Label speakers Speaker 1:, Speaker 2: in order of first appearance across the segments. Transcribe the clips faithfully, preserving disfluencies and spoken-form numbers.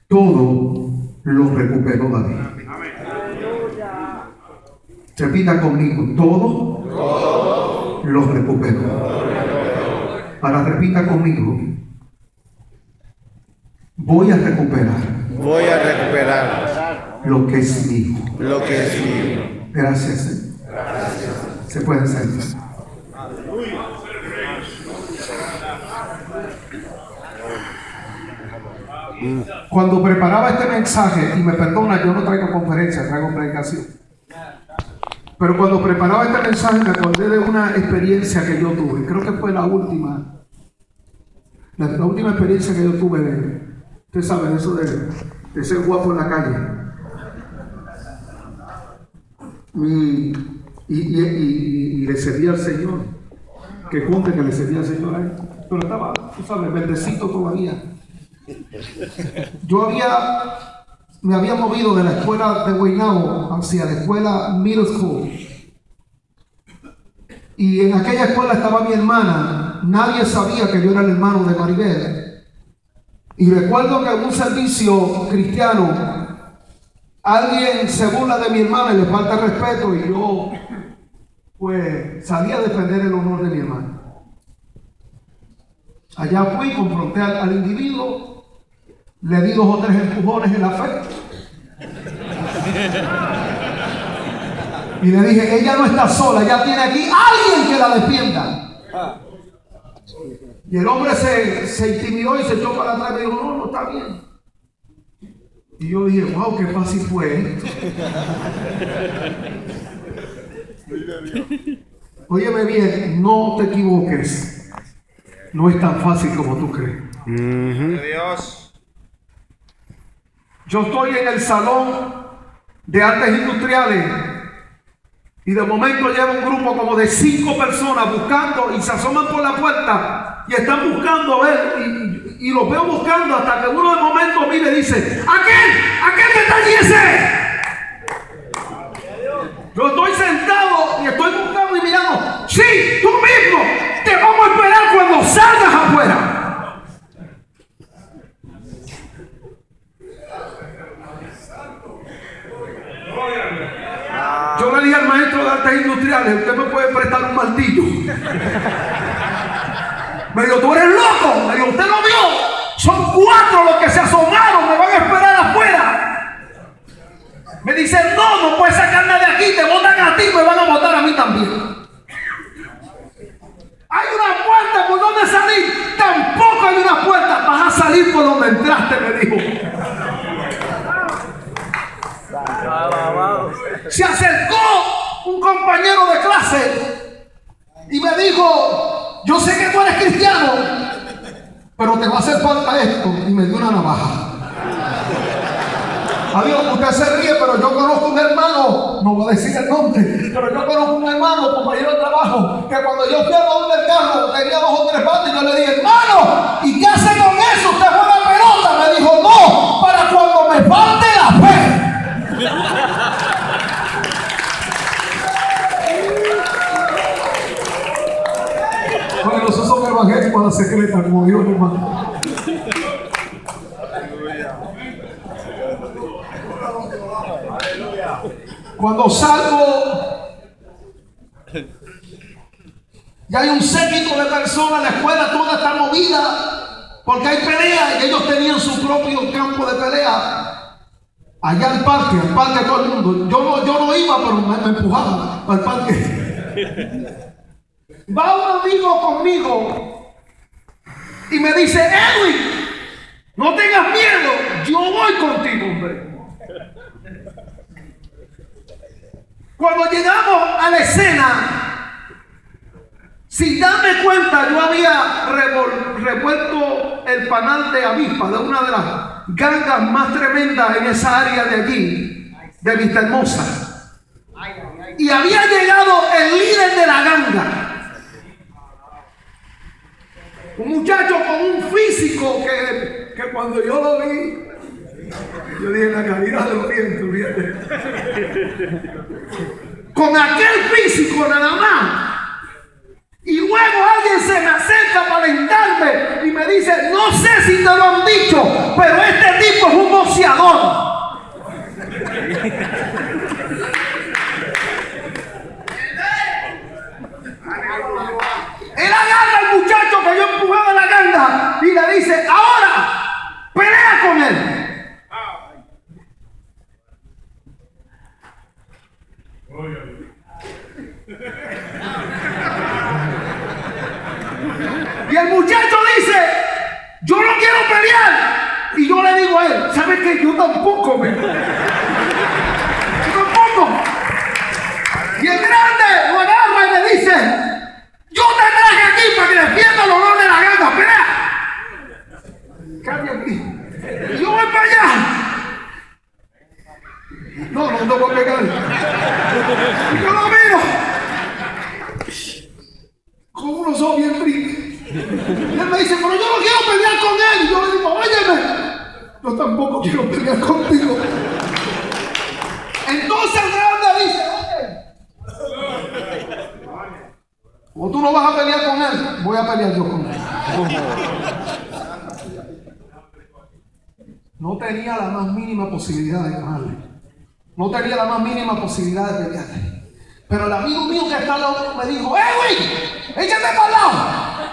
Speaker 1: todo lo recuperó David. Repita conmigo, todo, todo lo recuperó. Ahora repita conmigo, voy a recuperar.
Speaker 2: Voy a recuperar
Speaker 1: lo que es mío.
Speaker 2: Lo que es mío.
Speaker 1: Gracias, Señor.
Speaker 2: Gracias.
Speaker 1: Se pueden sentar. Cuando preparaba este mensaje, y me perdona, yo no traigo conferencia, traigo predicación. Pero cuando preparaba este mensaje me acordé de una experiencia que yo tuve. Creo que fue la última. La, la última experiencia que yo tuve de, usted sabe, eso de, de ser guapo en la calle. Y, y, y, y, y le servía al Señor. Que conte que le servía al Señor a él. Pero estaba, tú sabes, bendecido todavía. Yo había, me había movido de la escuela de Guaynabo hacia la escuela Middle School. Y en aquella escuela estaba mi hermana. Nadie sabía que yo era el hermano de Maribel. Y recuerdo que en un servicio cristiano, alguien se burla de mi hermana y le falta respeto, y yo pues salí a defender el honor de mi hermana. Allá fui, confronté al, al individuo, le di dos o tres empujones en la fe y le dije, ella no está sola, ella tiene aquí alguien que la defienda. Y el hombre se, se intimidó y se echó para atrás y me dijo, no, no está bien. Y yo dije, wow, qué fácil fue esto. Óyeme bien, no te equivoques. No es tan fácil como tú crees.
Speaker 2: Uh-huh.
Speaker 3: Dios.
Speaker 1: Yo estoy en el salón de artes industriales y de momento lleva un grupo como de cinco personas buscando y se asoman por la puerta y están buscando a ver y, y los veo buscando hasta que uno de momento mira y dice, ¡aquel! ¡aquel que está allí ese! Yo estoy sentado y estoy buscando y mirando. ¡Sí! ¡Tú mismo! ¡Te vamos a esperar cuando salgas afuera! Yo le dije al maestro de artes industriales, usted me puede prestar un martillo. Me dijo, tú eres loco. Me dijo, usted lo vio. Son cuatro los que se asomaron, me van a esperar afuera. Me dicen, no, no puedes sacarme de aquí, te botan a ti, me van a botar a mí también. Hay una puerta por donde salir, tampoco hay una puerta, vas a salir por donde entraste, me dijo. Se acercó un compañero de clase y me dijo, yo sé que tú eres cristiano, pero te va a hacer falta esto, y me dio una navaja. Adiós, usted se ríe, pero yo conozco un hermano, no voy a decir el nombre, pero yo conozco un hermano, compañero de trabajo, que cuando yo fui a baúl del carro tenía dos o tres patas y yo le dije, hermano, ¿y qué hace con eso? ¿Usted juega pelota? Me dijo, no, para cuando me falte la fe. Bueno, esos son evangélicos a la secreta, como Dios nos manda. Cuando salgo, ya hay un séquito de personas, la escuela toda está movida porque hay pelea y ellos tenían su propio campo de pelea allá al parque, al parque todo el mundo. Yo no, yo no iba, pero me, me empujaban al parque. Va un amigo conmigo y me dice, Edwin, no tengas miedo, yo voy contigo, hombre. Cuando llegamos a la escena, sin darme cuenta, yo había revuelto el panal de avispa de una de las gangas más tremendas en esa área de allí, de Vista Hermosa. Y había llegado el líder de la ganga, un muchacho con un físico que, que cuando yo lo vi, yo dije, la calidad de los dientes, fíjate. Con aquel físico nada más. Y luego alguien se me acerca para alentarme y me dice, no sé si te lo han dicho, pero este tipo es un pelear. Y yo le digo a él, ¿sabes qué? Yo tampoco, me. Yo tampoco. Y el grande lo agarra y le dice, yo te traje aquí para que defienda el honor de la gana, pelea. Cambia aquí. Y yo voy para allá. No, no, no voy a pegar. Y yo lo miro. Con unos ojos bien tristes. Y él me dice, pero yo no quiero pelear con él. Y yo le digo, óyeme, yo tampoco quiero pelear contigo. Entonces el grande dice, oye, como tú no vas a pelear con él, voy a pelear yo con él. No tenía la más mínima posibilidad de ganarle. No tenía la más mínima posibilidad de pelearle. Pero el amigo mío que está al lado me dijo, ¡eh, güey! ¡Échate para el lado!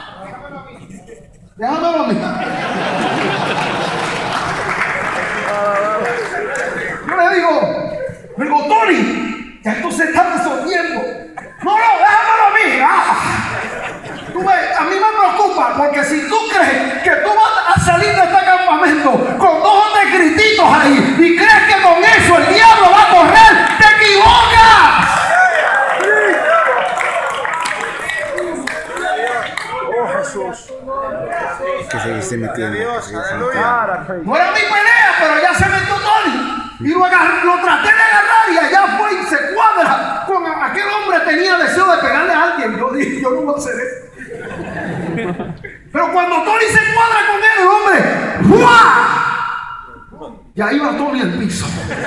Speaker 1: Déjamelo a mí. Yo le digo, le digo, Tony, ya esto se está resolviendo. No, no, déjamelo a mí. Ah. Tú ves, a mí me preocupa, porque si tú crees que tú vas a salir de este campamento con dos negrititos ahí y crees que con eso el diablo va a correr, te equivocas.
Speaker 2: Que seguiste metiendo.
Speaker 1: No era mi pelea, pero ya se metió Tony. Y lo, agarré, lo traté de agarrar y allá fue y se cuadra con aquel hombre. Tenía deseo de pegarle a alguien. Yo dije, yo no voy a hacer eso. Pero cuando Tony se cuadra con él, el hombre, ¡fua! Y ahí va Tony al piso.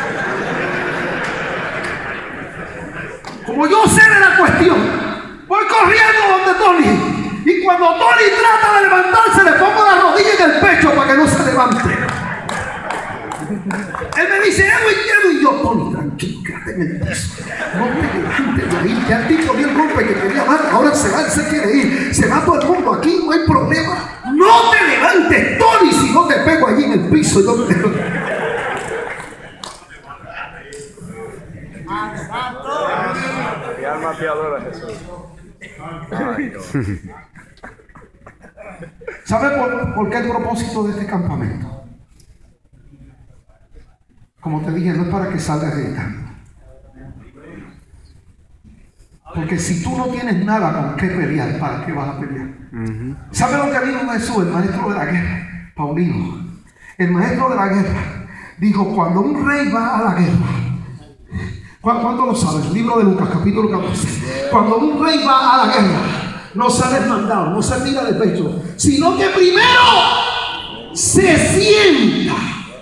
Speaker 1: Como yo sé de la cuestión, voy corriendo donde Tony. Y cuando Tony trata de levantarse, le pongo la rodilla en el pecho para que no se levante. Él me dice, Edwin, Edwin, y yo, Tony, tranquilo, quédate en el piso. No te levantes de ahí. Ya el tipo dio el golpe que quería dar, ahora se va, él se quiere ir. Se va todo el mundo aquí, no hay problema. No te levantes, Tony, si no te pego allí en el piso. Yo te...
Speaker 3: Mi alma te adora, Jesús. Ay, Dios.
Speaker 1: ¿Sabe por, por qué el propósito de este campamento? Como te dije, no es para que salgas gritando. Porque si tú no tienes nada con qué pelear, ¿para qué vas a pelear? Uh-huh. ¿Sabe lo que dijo Jesús, el maestro de la guerra? Paulino. El maestro de la guerra dijo, cuando un rey va a la guerra, ¿cuánto lo sabes? El libro de Lucas, capítulo catorce. Cuando un rey va a la guerra, no sale mandado, no se tira de pecho, sino que primero se sienta.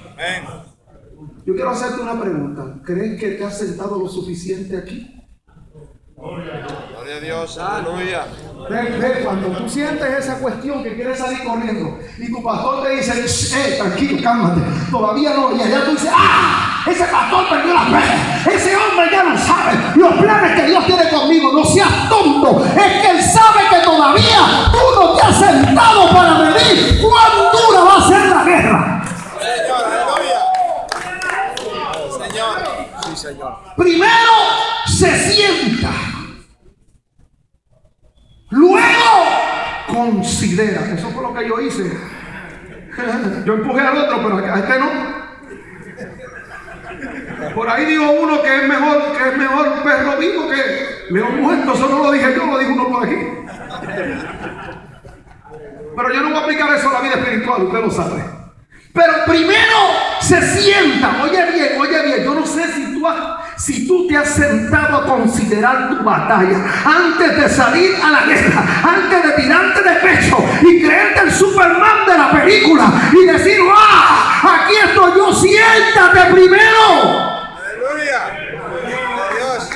Speaker 1: Yo quiero hacerte una pregunta. ¿Crees que te has sentado lo suficiente aquí?
Speaker 2: Gloria a Dios, aleluya.
Speaker 1: Ve, ve, cuando tú sientes esa cuestión que quieres salir corriendo y tu pastor te dice, eh, tranquilo, cálmate, todavía no, y allá tú dices, ¡ah! Ese pastor perdió la fe, ese hombre ya no sabe los planes que Dios tiene conmigo. No seas tonto, es que Él sabe que todavía tú no te has sentado para medir cuán dura va a ser la guerra.
Speaker 2: Señor, aleluya. Señor, sí, Señor.
Speaker 1: Primero se sienta. Luego considera. Eso fue lo que yo hice. Yo empujé al otro, pero a este no. Por ahí dijo uno que es mejor, que es mejor perro vivo que león muerto. Eso no lo dije yo, lo dijo uno por aquí. Pero yo no voy a aplicar eso a la vida espiritual, usted lo sabe. Pero primero se sienta. Oye bien, oye bien. Yo no sé si tú, has, si tú te has sentado a considerar tu batalla antes de salir a la guerra, antes de tirarte de pecho y creerte el Superman de la película y decir, ¡ah! Aquí estoy yo. Siéntate primero.
Speaker 2: Aleluya. Dios.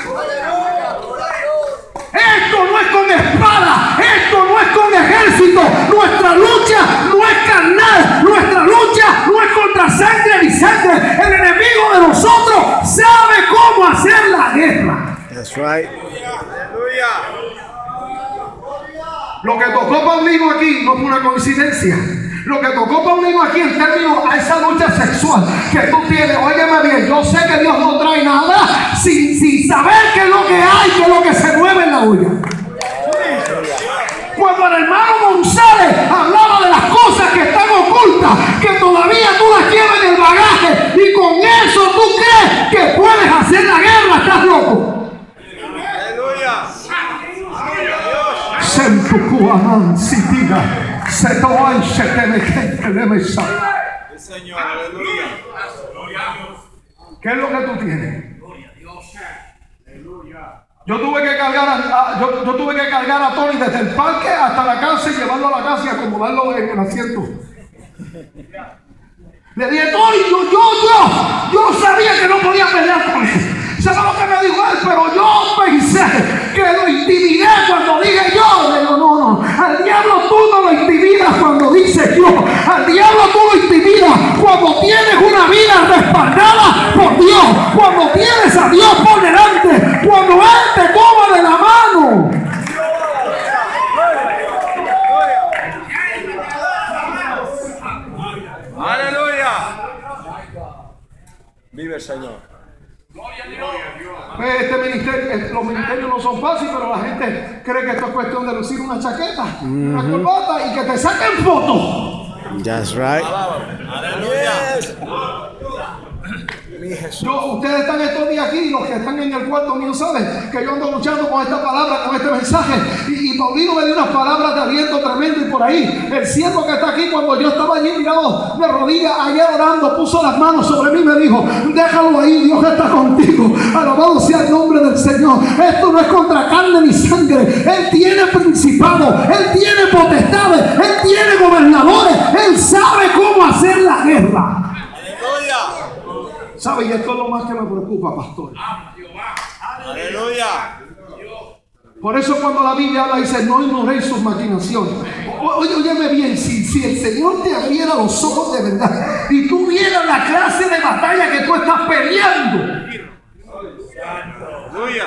Speaker 1: Esto no es con espada, esto no es con ejército. Nuestra lucha no es carnal, nuestra lucha no es contra sangre ni sangre. El enemigo de nosotros sabe cómo hacer la guerra.
Speaker 2: That's right. Aleluya.
Speaker 1: Lo que tocó Paulino aquí no fue una coincidencia. Lo que tocó Paulino aquí en términos a esa lucha sexual que tú tienes, óyeme bien, yo sé que Dios no trae nada sin, sin saber qué es lo que hay, qué es lo que se mueve en la olla. Cuando el hermano González hablaba de las cosas que están ocultas, ocultas que todavía tú las llevas en el bagaje y con eso tú crees que puedes hacer la guerra. Estás loco.
Speaker 2: Aleluya.
Speaker 1: Sentucuaman sitiga se toman se te me mesa.
Speaker 2: Señor, aleluya.
Speaker 1: ¿Qué es lo que tú tienes? Yo tuve que cargar a, a- yo, yo tuve que cargar a Tony desde el parque hasta la casa y llevarlo a la casa y acomodarlo en el asiento. Le dije, Tony, yo, yo, yo, yo sabía que no podía pelear con él. ¿Sabes lo que me dijo él? Pero yo pensé que lo intimidé cuando dije yo. Le digo, no, no, al diablo tú no lo intimidas cuando dices yo. Al diablo tú lo intimidas cuando tienes una vida respaldada por Dios. Cuando tienes a Dios por delante. Cuando Él te toma de la mano.
Speaker 2: Aleluya. Vive el Señor.
Speaker 1: Este ministerio, eh, los ministerios no son fáciles, pero la gente cree que esto es cuestión de lucir una chaqueta, una corbata y que te saquen fotos.
Speaker 4: That's right.
Speaker 2: Mi Jesús.
Speaker 1: Yo, ustedes están estos días aquí, los que están en el cuarto mío saben que yo ando luchando con esta palabra, con este mensaje. Y, y Paulino me dio unas palabras de aliento tremendo. Y por ahí, el siervo que está aquí, cuando yo estaba allí mirado de rodillas, allá orando, puso las manos sobre mí y me dijo, déjalo ahí, Dios está contigo. Alabado sea el nombre del Señor. Esto no es contra carne ni sangre. Él tiene principados, Él tiene potestades, Él tiene gobernadores. Él sabe cómo hacer la guerra.
Speaker 2: Aleluya.
Speaker 1: ¿Sabe? Y esto es lo más que me preocupa, pastor.
Speaker 2: Aleluya.
Speaker 1: Por eso cuando la Biblia habla dice, no ignoréis sus maquinaciones. O- Oye, óyeme bien, si, si el Señor te abriera los ojos de verdad y tú vieras la clase de batalla que tú estás peleando.
Speaker 2: Aleluya.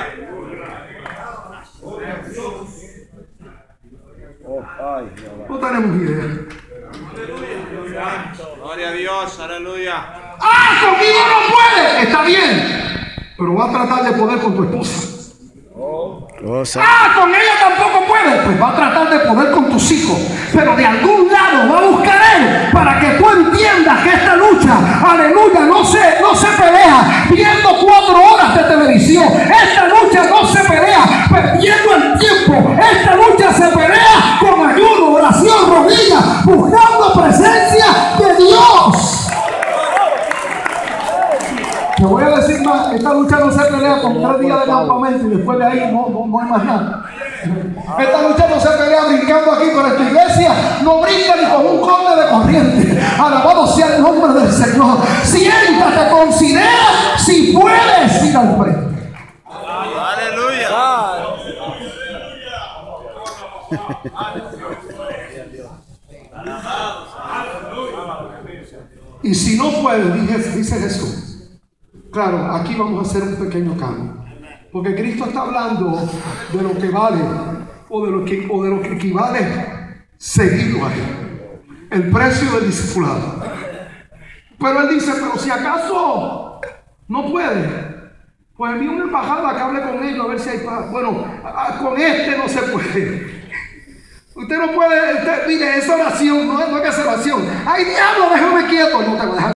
Speaker 1: No tenemos idea.
Speaker 2: Gloria a Dios. Aleluya.
Speaker 1: ¡Ah, conmigo no puede! Está bien. Pero va a tratar de poder con tu esposa.
Speaker 4: Oh, sa-
Speaker 1: ¡Ah, con ella tampoco puede! Pues va a tratar de poder con tus hijos. Pero de algún lado va a buscar él para que tú entiendas que esta lucha, aleluya, no se, no se pelea viendo cuatro horas de televisión. Esta lucha no se pelea perdiendo el tiempo. Esta lucha se pelea con ayuno, oración, rodillas, buscando presencia de Dios. Te voy a decir más, esta lucha no se pelea con tres días de campamento y después de ahí no, no, no hay más nada. Esta lucha no se pelea brincando aquí por esta iglesia, no brinca ni con un corte de corriente. Alabado sea el nombre del Señor. Siéntate, considera si puedes ir al frente.
Speaker 2: Aleluya.
Speaker 1: Y si no puedes, dice, dice Jesús. Claro, aquí vamos a hacer un pequeño cambio. Porque Cristo está hablando de lo que vale o de lo que, o de lo que equivale seguirlo a Él. El precio del discipulado. Pero Él dice, pero si acaso no puede, pues envíe una embajada que hable con ellos a ver si hay paz. Bueno, a- a- con este no se puede. Usted no puede, usted, mire, esa oración no es, no es que es oración. Ay, diablo, déjame quieto, no te voy a dejar.